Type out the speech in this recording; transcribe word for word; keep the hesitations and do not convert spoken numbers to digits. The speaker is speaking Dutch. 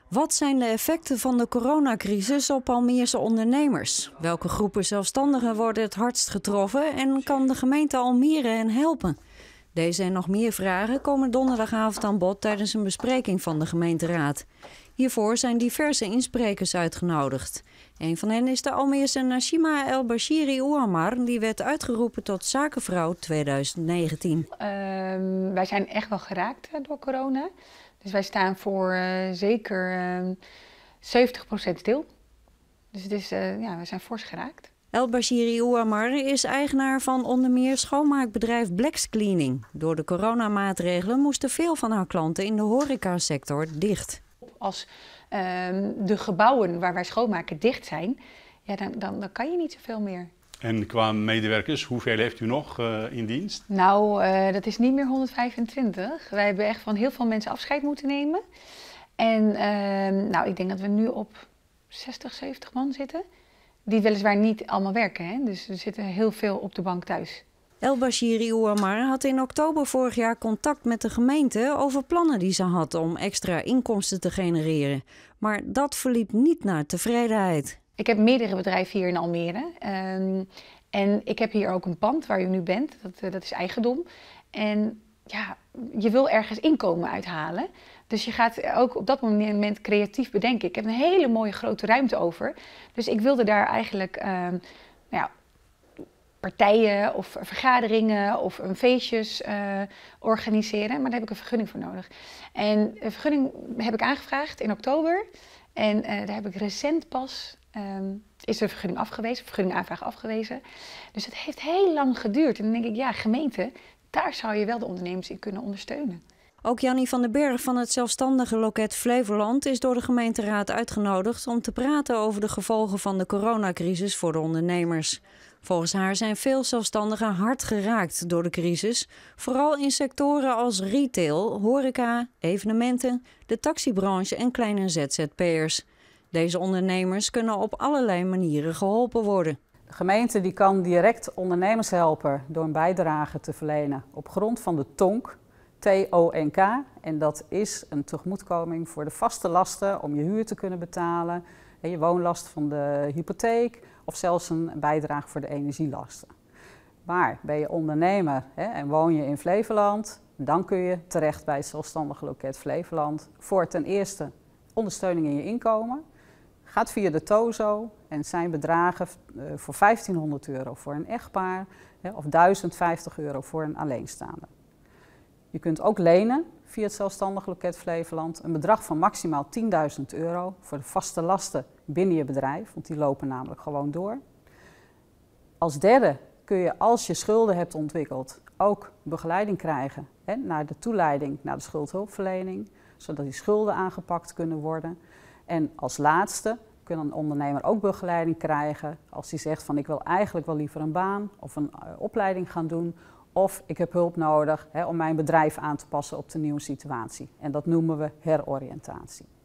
Wat zijn de effecten van de coronacrisis op Almeerse ondernemers? Welke groepen zelfstandigen worden het hardst getroffen en kan de gemeente Almere hen helpen? Deze en nog meer vragen komen donderdagavond aan bod tijdens een bespreking van de gemeenteraad. Hiervoor zijn diverse insprekers uitgenodigd. Een van hen is de Almeerse Nashima El Bashiri Ouammar, die werd uitgeroepen tot zakenvrouw tweeduizend negentien. Uh, wij zijn echt wel geraakt uh, door corona. Dus wij staan voor uh, zeker uh, zeventig procent stil. Dus het is, uh, ja, we zijn fors geraakt. El Bashiri Ouammar is eigenaar van onder meer schoonmaakbedrijf Blacks Cleaning. Door de coronamaatregelen moesten veel van haar klanten in de horecasector dicht. Als uh, de gebouwen waar wij schoonmaken dicht zijn, ja, dan, dan, dan kan je niet zoveel meer. En qua medewerkers, hoeveel heeft u nog uh, in dienst? Nou, uh, dat is niet meer honderdvijfentwintig. Wij hebben echt van heel veel mensen afscheid moeten nemen. En uh, nou, ik denk dat we nu op zestig, zeventig man zitten. Die weliswaar niet allemaal werken, hè? Dus er zitten heel veel op de bank thuis. El Bashiri Ouammar had in oktober vorig jaar contact met de gemeente over plannen die ze had om extra inkomsten te genereren. Maar dat verliep niet naar tevredenheid. Ik heb meerdere bedrijven hier in Almere. Um, en ik heb hier ook een pand waar u nu bent. Dat, uh, dat is eigendom. En ja, je wil ergens inkomen uithalen. Dus je gaat ook op dat moment creatief bedenken. Ik heb een hele mooie grote ruimte over. Dus ik wilde daar eigenlijk um, nou ja, partijen of vergaderingen of um, feestjes uh, organiseren. Maar daar heb ik een vergunning voor nodig. En een vergunning heb ik aangevraagd in oktober. En uh, daar heb ik recent pas... Um, is de vergunning afgewezen, vergunningaanvraag afgewezen. Dus het heeft heel lang geduurd. En dan denk ik, ja, gemeente, daar zou je wel de ondernemers in kunnen ondersteunen. Ook Jannie van den Berg van het zelfstandige loket Flevoland is door de gemeenteraad uitgenodigd om te praten over de gevolgen van de coronacrisis voor de ondernemers. Volgens haar zijn veel zelfstandigen hard geraakt door de crisis, vooral in sectoren als retail, horeca, evenementen, de taxibranche en kleine Z Z P'ers. Deze ondernemers kunnen op allerlei manieren geholpen worden. De gemeente die kan direct ondernemers helpen door een bijdrage te verlenen op grond van de T O N K, T O N K. En dat is een tegemoetkoming voor de vaste lasten om je huur te kunnen betalen, je woonlast van de hypotheek of zelfs een bijdrage voor de energielasten. Maar ben je ondernemer hè, en woon je in Flevoland, dan kun je terecht bij het zelfstandige loket Flevoland voor ten eerste ondersteuning in je inkomen. Gaat via de TOZO en zijn bedragen voor vijftienhonderd euro voor een echtpaar of duizend vijftig euro voor een alleenstaande. Je kunt ook lenen via het zelfstandig loket Flevoland een bedrag van maximaal tienduizend euro voor de vaste lasten binnen je bedrijf, want die lopen namelijk gewoon door. Als derde kun je, als je schulden hebt ontwikkeld, ook begeleiding krijgen hè, naar de toeleiding naar de schuldhulpverlening, zodat die schulden aangepakt kunnen worden. En als laatste kan een ondernemer ook begeleiding krijgen als hij zegt van ik wil eigenlijk wel liever een baan of een uh, opleiding gaan doen. Of ik heb hulp nodig hè, om mijn bedrijf aan te passen op de nieuwe situatie. En dat noemen we heroriëntatie.